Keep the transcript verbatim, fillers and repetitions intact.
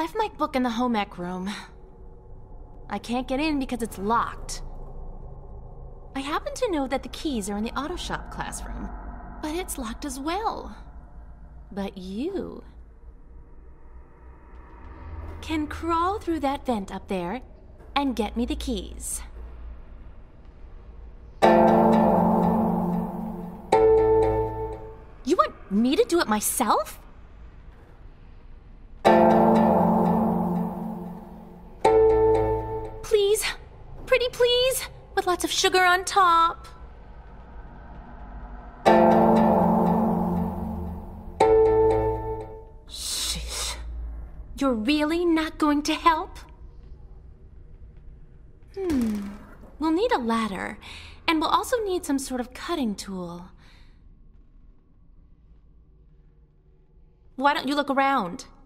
left my book in the home ec room. I can't get in because it's locked. I happen to know that the keys are in the auto shop classroom, but it's locked as well. But you can crawl through that vent up there and get me the keys. You want me to do it myself? Please, pretty please, with lots of sugar on top. Sheesh. You're really not going to help? Hmm. We'll need a ladder, and we'll also need some sort of cutting tool. Why don't you look around?